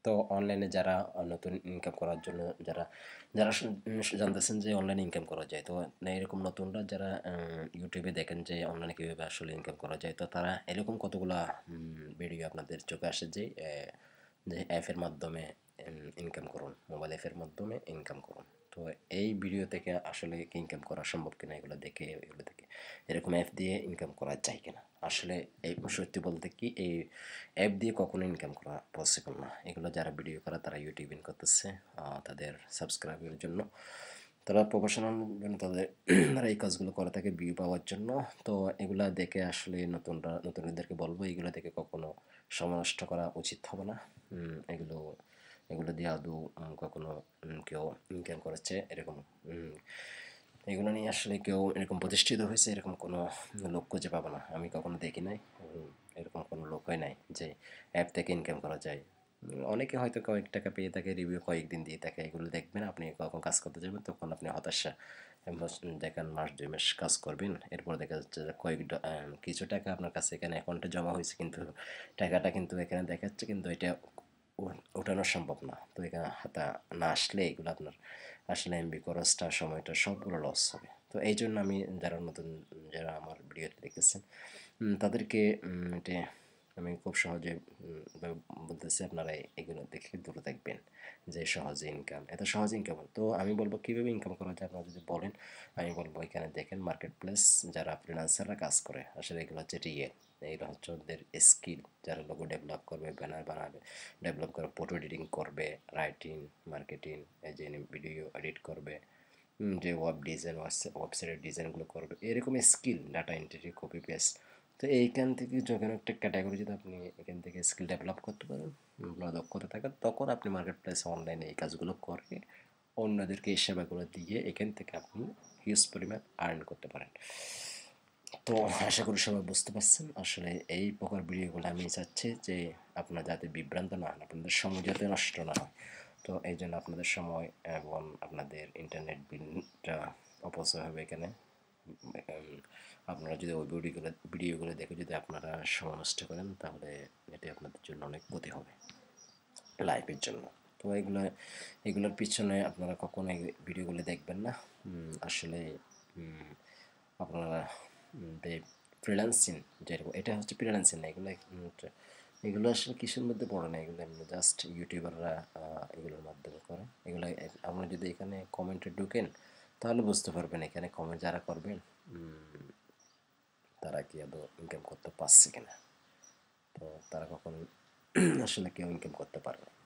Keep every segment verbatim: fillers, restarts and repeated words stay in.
তো অনলাইনে যারা নতুন ইনকাম করার জন্য যারা যারা জানতেছেন যে অনলাইনে ইনকাম করা যায়, তো এরকম নতুনরা যারা ইউটিউবে দেখেন যে অনলাইনে কীভাবে আসলে ইনকাম করা যায়, তো তারা এরকম কতগুলা ভিডিও আপনাদের চোখে আসে যে যে অ্যাপের মাধ্যমে ইনকাম করুন, মোবাইল অ্যাপের মাধ্যমে ইনকাম করুন। তো এই ভিডিও থেকে আসলে কি ইনকাম করা সম্ভব কিনা এগুলো দেখে এগুলো দেখে এরকম অ্যাপ দিয়ে ইনকাম করা যায় কিনা, আসলে এই সত্যি বলতে কি এই অ্যাপ দিয়ে কখনো ইনকাম করা পসিবল না। এগুলো যারা ভিডিও করা তারা ইউটিউব ইন করতেছে তাদের সাবস্ক্রাইবের জন্য, তারা প্রফেশনাল জন্য তাদের তারা এই কাজগুলো করে থাকে ভিউ পাওয়ার জন্য। তো এগুলা দেখে আসলে নতুনরা নতুনদেরকে বলবো এগুলো দেখে কখনো সময় নষ্ট করা উচিত হবে না। এগুলো এগুলো দিয়ে আদৌ কখনো কেউ ইনকাম করেছে এরকম এগুলো নিয়ে আসলে কেউ এরকম প্রতিষ্ঠিত হয়েছে এরকম কোনো লোক খুঁজে পাবো না, আমি কখনো দেখি নাই, এরকম কোনো লোকই নাই যে অ্যাপ থেকে ইনকাম করা যায়। অনেকে হয়তো কয়েক টাকা পেয়ে থাকে, রিভিউ কয়েকদিন দিয়ে থাকে, এগুলো দেখবেন আপনি কখন কাজ করতে যাবেন তখন আপনি হতাশা দেখেন মাস দুই মাস কাজ করবেন, এরপর দেখা যাচ্ছে যে কয়েক কিছু টাকা আপনার কাছে এখানে অ্যাকাউন্টে জমা হয়েছে কিন্তু টাকাটা কিন্তু এখানে দেখাচ্ছে কিন্তু এটা ওঠানো সম্ভব না। তো এখানে হাতা না আসলে এগুলো আপনার আসলে এমবি খরচটা সময়টা সবগুলো লস হবে। তো এই জন্য আমি যারা নতুন যারা আমার ভিডিওতে দেখেছেন তাদেরকে এটা আমি খুব সহজে বলতেছি আপনারা এগুলো দেখে দূরে থাকবেন যে সহজে ইনকাম, এত সহজ ইনকাম। তো আমি বলবো কীভাবে ইনকাম করা যায় আপনারা যদি বলেন, আমি বলবো এখানে দেখেন মার্কেট প্লেস যারা ফ্রিল্যান্সাররা কাজ করে আসলে এগুলো হচ্ছে রিয়েল, এইগুলো হচ্ছে ওদের স্কিল, যারা লোগো ডেভেলপ করবে, ব্যানার বানাবে, ডেভেলপ করে ফটো এডিটিং করবে, রাইটিং, মার্কেটিং, এই যে ভিডিও এডিট করবে, যে ওয়েব ডিজাইন ওয়েবসাইটের ডিজাইনগুলো করবে, এরকম skill, data entry, copy paste. তো এইখান থেকে যখন একটা ক্যাটাগরি যদি আপনি এখান থেকে স্কিল ডেভেলপ করতে পারেন, আপনার দক্ষতা থাকে, তখন আপনি মার্কেট প্লেসে অনলাইনে এই কাজগুলো করে অন্যদেরকে এই সেবাগুলো দিয়ে এখান থেকে আপনি হিউজ পরিমাণ আর্ন করতে পারেন। তো আশা করি সবাই বুঝতে পারছেন আসলে এই প্রকার ভিডিওগুলো আমি চাচ্ছি যে আপনারা যাতে বিভ্রান্ত না হন, আপনাদের সময় যাতে নষ্ট না হয়। তো এই জন্য আপনাদের সময় এবং আপনাদের ইন্টারনেট বিলটা অপচয় হবে এখানে। আপনারা যদি ওই ভিডিওগুলো ভিডিওগুলো দেখে যদি আপনারা সময় নষ্ট করেন তাহলে এটি আপনাদের জন্য অনেক ক্ষতি হবে লাইফের জন্য। তো এগুলো এগুলোর পিছনে আপনারা কখনো এই ভিডিওগুলো দেখবেন না। আসলে আপনারা ফ্রিল্যান্সিং যেরকম এটা হচ্ছে ফ্রিল্যান্সিং না, এগুলো এগুলো আসলে কিসের মধ্যে পড়ে না, এগুলো জাস্ট ইউটিউবাররা এগুলোর মাধ্যমে করে। এগুলো আপনারা যদি এখানে কমেন্টে ঢুকেন তাহলে বুঝতে পারবেন এখানে কমেন্ট যারা করবেন তারা কি আদৌ ইনকাম করতে পারছে কিনা। তো তারা কখন আসলে কেউ ইনকাম করতে পারে না।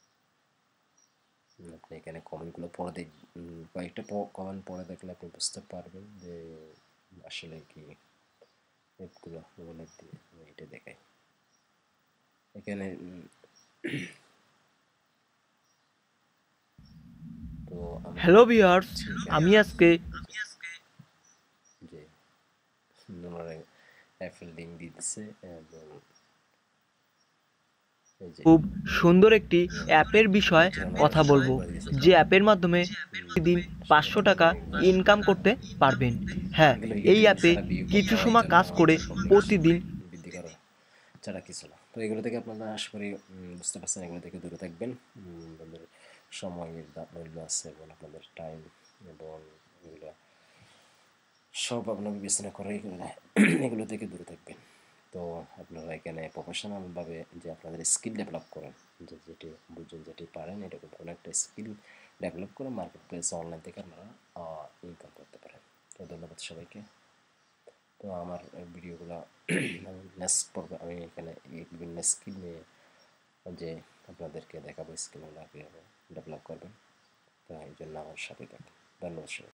আপনি এখানে কমেন্টগুলো পড়ে দেখ কয়েকটা কমেন্ট পড়ে দেখলে আপনি বুঝতে পারবেন যে আসলে কি অ্যাপগুলো মোবাইল দিয়ে এটা দেখায় এখানে। তো হ্যালো ভিউয়ার্স, আমি আজকে যে ওনারা অ্যাপের লিঙ্ক দিতেছে এবং খুব সুন্দর একটি অ্যাপের বিষয়ে কথা বলবো, যে অ্যাপের মাধ্যমে প্রতিদিন পাঁচশো টাকা ইনকাম করতে পারবেন। হ্যাঁ, এই অ্যাপে কিছু সময় কাজ করে প্রতিদিন বৃদ্ধি করা ছাড়া কিছু না। তো এগুলো থেকে আপনারা আশা করি বুঝতে পারছেন, এগুলো থেকে দূরে থাকবেন। আপনাদের সময়ের মূল্য আছে এবং আপনাদের টাইম এবং এগুলো সব আপনার বিবেচনা করে এগুলো এগুলো থেকে দূরে থাকবেন। তো আপনারা এখানে প্রফেশনালভাবে যে আপনাদের স্কিল ডেভেলপ করেন, যে যেটি বুঝুন যেটি পারেন এরকম কোনো একটা স্কিল ডেভেলপ করে মার্কেট প্লেসে অনলাইন থেকে আপনারা ইনকাম করতে পারেন। তো ধন্যবাদ সবাইকে। তো আমার ভিডিওগুলো নেক্সট পর্বে আমি এখানে বিভিন্ন স্কিল নিয়ে যে আপনাদেরকে দেখাবো স্কিলগুলো কীভাবে ডেভেলপ করবেন। তো এই জন্য আমার সাথে থাকুন। ধন্যবাদ সবাই।